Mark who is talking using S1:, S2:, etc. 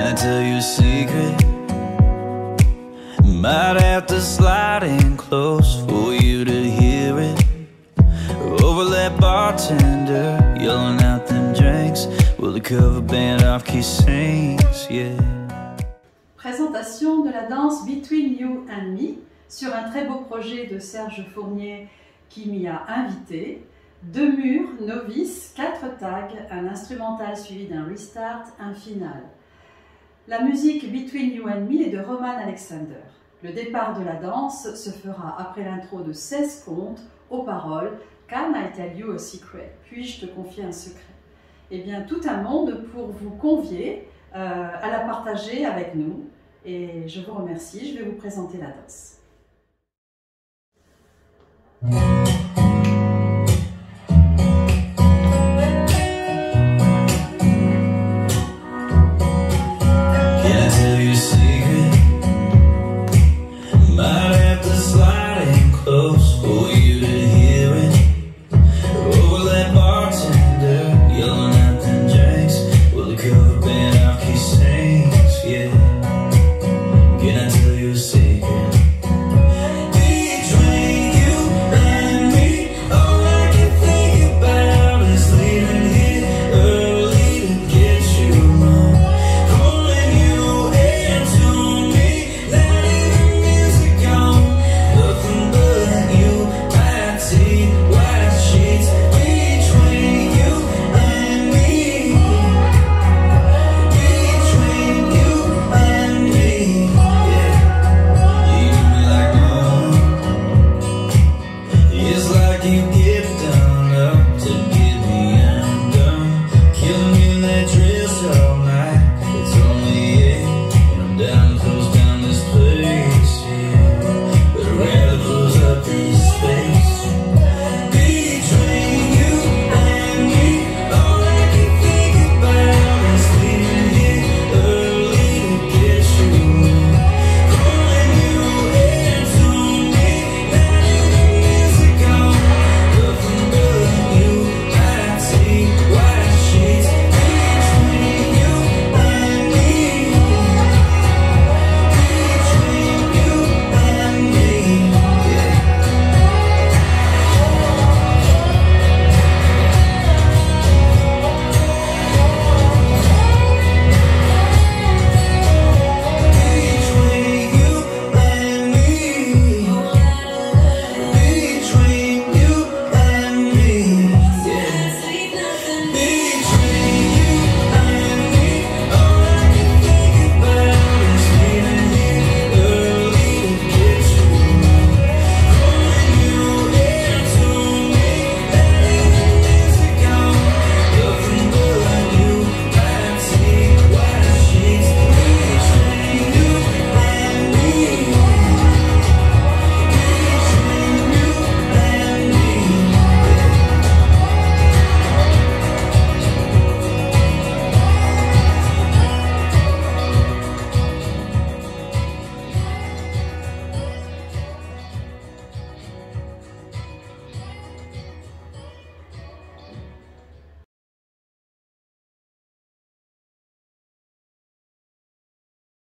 S1: I tell you a secret? Might have to slide in close for you to hear it. Over that bartender, yelling out them drinks. Will the cover band off key sings, yeah.
S2: Présentation de la danse Between You and Me sur un très beau projet de Serge Fournier qui m'y a invité. 2 murs, Novice, 4 tags, un instrumental suivi d'un restart, un final. La musique Between You and Me est de Roman Alexander. Le départ de la danse se fera après l'intro de 16 contes aux paroles Can I tell you a secret? Puis-je te confier un secret? Eh bien, tout un monde pour vous convier à la partager avec nous. Et je vous remercie, je vais vous présenter la danse.